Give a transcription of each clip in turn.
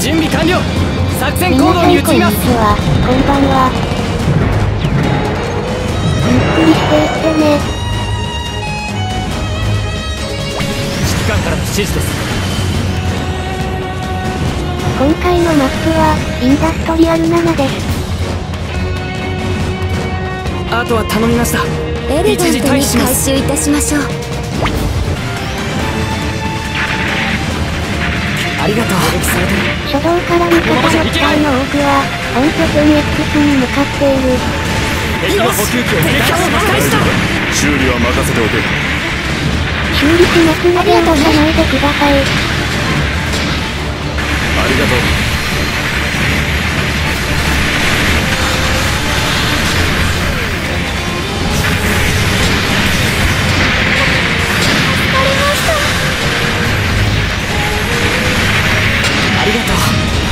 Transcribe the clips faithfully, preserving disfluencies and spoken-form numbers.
準備完了。作戦行動に移ります。 こんばんは。ゆっくりしていってね。 指揮官からの指示です。 今回のマップはインダストリアルななです。 あとは頼みました。 エレガントに回収いたしましょう。 ありがとう。 初動から味方の機体の多くは本拠点 X に向かっている。 敵の補給機を撃破しました。 修理は任せておけ。 修理しますので動かないでください。 ありがとう。 ありがとう。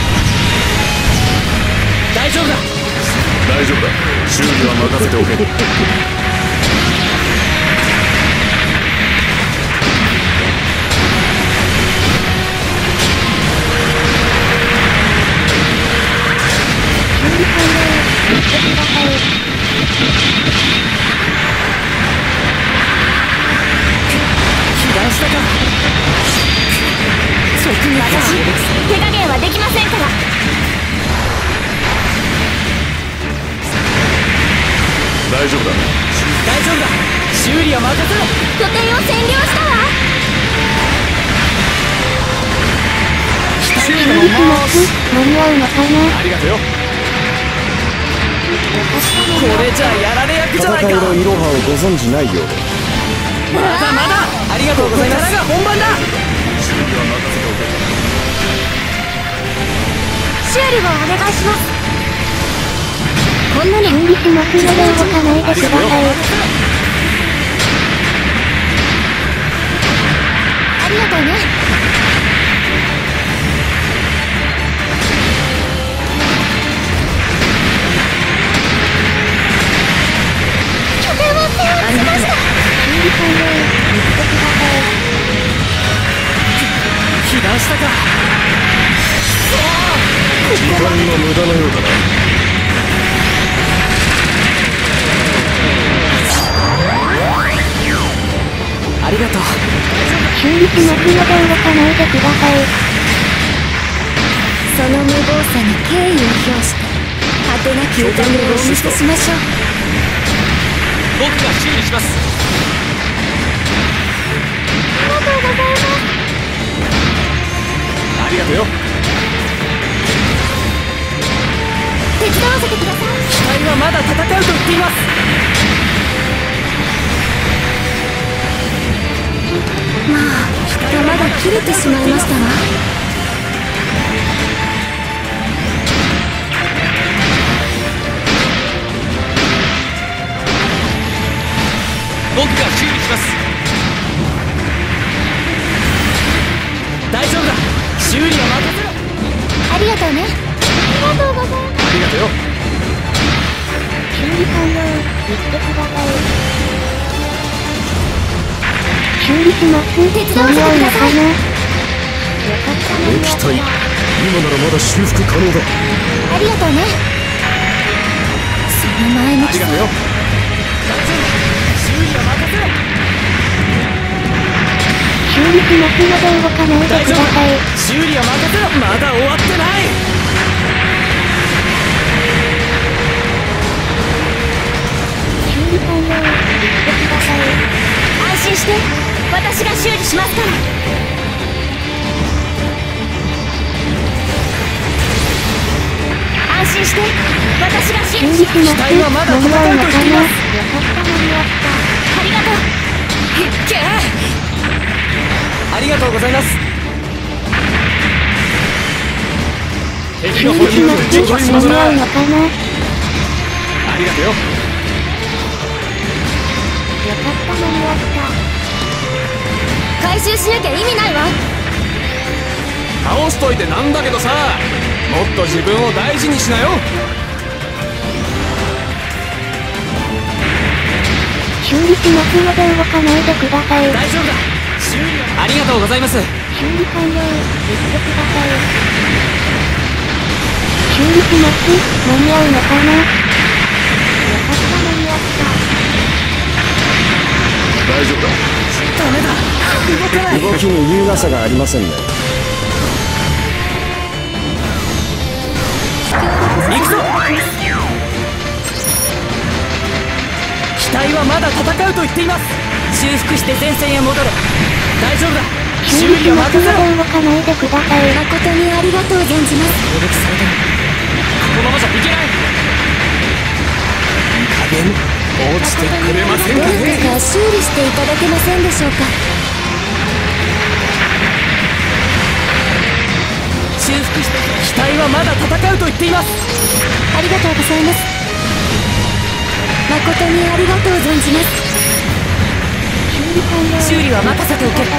大丈夫だ。 大丈夫だ。修理は任せておけ。 被弾したか。 私、手加減はできませんから。 大丈夫だ。 大丈夫だ。修理は任せろ。 拠点を占領したわ。 修理します。間に合うのかな。 ありがとうよ。 これじゃやられ役じゃないか。 戦いのいろはをご存じないようで。 まだまだ。ありがとうございます。ここからが本番だ。 修理は任せておけ。 修理をお願いします。 こんなに修理しますので動かないでください。 ありがとうね。拠点を制圧しました。 修理完了。言ってください。 被弾したか。 時間の無駄のようだな。 ありがとう。 修理しますので動かないでください。 その無謀さに敬意を表して果てなき宴をお見せしましょう。 僕が修理します。 ありがとうございます。 ありがとうよ。 手伝わせてください。 機体はまだ戦うと言っています。 まあ弾が切れてしまいましたわ。 僕が修理します。大丈夫だ。修理は任せろ。 ありがとうね。ありがとうございます。 ありがとうよ。 修理完了。言ってください。修理します。 手伝わせてください。 間に合うのかな。よかったね。 液体、今ならまだ修復可能だ。 ありがとうね。その前向きさ。 ありがとうよ。 修理は任せろ。 修理しますので動かないで大丈夫ください。 修理は任せろ。まだ終わってない。 修理完了。言ってください。 安心して私が修理しますから。安心して私が修理します。 修理します。 機体はまだ間に合うのかな。よか戦うと言っています。 った間に合った。 ありがとう。いっけありがとうございます。 敵の補給間でちょうどいいものだ。 に合うのかな。よありがとうよ。 かった間に合った。 回収しなきゃ意味ないわ。 倒しといてなんだけどさ、もっと自分を大事にしなよ。 修理しますので動かないでください。 大丈夫だ。修理はありがとうございます。 修理完了。言ってください。 理します。間に合うのかな。よかった間に合った。 大丈夫だ。 ダメだ、動かない。 動きに優雅さがありませんね。 行くぞ。機体はまだ戦うと言っています。修復して前線へ戻れ。大丈夫だ、修理は任せろ。 動かないでください。 誠にありがとう存じます。 攻撃されてる。このままじゃいけない。 加減落ちてくれませんどうかね。 か修理していただけませんでしょうか。 修復して機体はまだ戦うと言っています。 ありがとうございます。誠にありがとう存じます。 修理は任せておけ。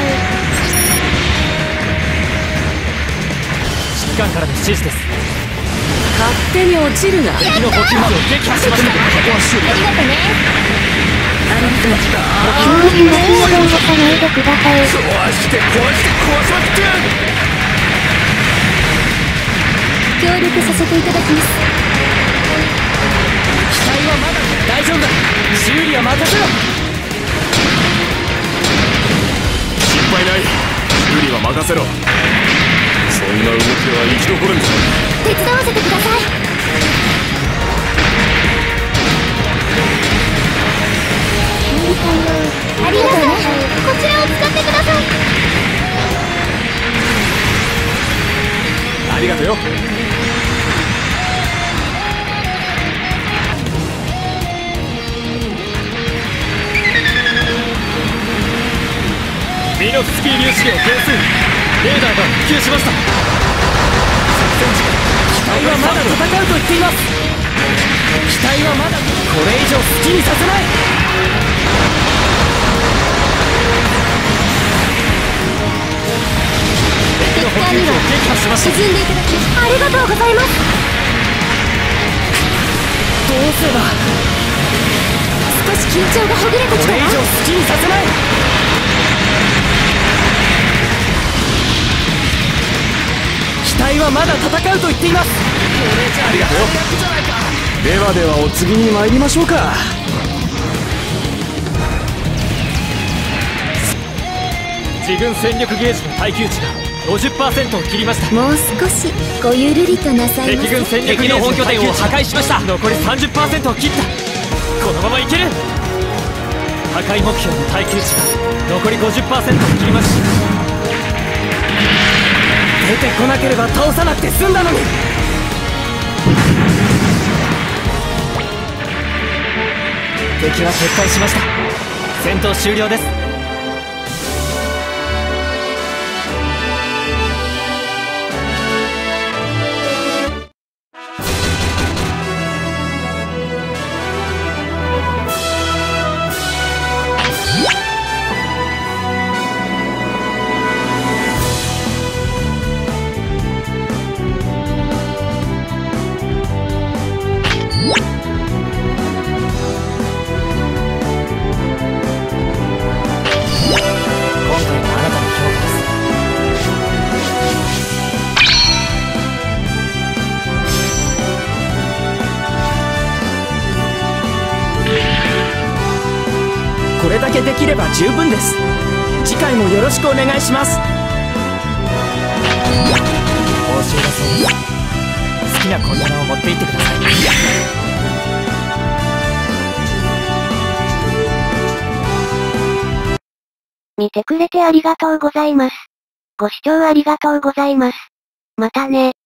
指揮官からの指示です。勝手に落ちるな。敵の補給網を撃破しました。ここは修理。 ありがとね。 ありがとう。 修理しますので動かないでください。 壊して壊して壊しまくってやる。 協力させていただきます。 機体はまだ大丈夫だ。修理は任せろ。 心配ない。修理は任せろ。そんな動きは生き残るんだ。 手伝わせてください。ありがとうね。こちらを使ってください。 ありがとうよ。ミノフスキー粒子量係数レーダーが復旧しました。 機体はまだ戦うと言っています。機体はまだこれ以上好きにさせない。 敵艦には撃破しました。 沈んでいただきありがとうございます。 どうすれば。 少し緊張がほぐれてきたわ。 これ以上好きにさせない。機体はまだ戦うと言っています。 ありがとうよ。 ではではお次に参りましょうか。 自軍戦力ゲージの耐久値が ごじゅっパーセント を切りました。 もう少しごゆるりとなさいませ。 敵軍戦力ゲージの本拠点を破壊しました。残り さんじゅっパーセント を切った。このままいける。破壊目標の耐久値が残り ごじゅっパーセント を切ります。出てこなければ倒さなくて済んだのに。敵は撤退しました。戦闘終了です。これだけできれば十分です。次回もよろしくお願いします。報酬だそうです。好きなコンテナを持って行ってください。 見てくれてありがとうございます。ご視聴ありがとうございます。またね。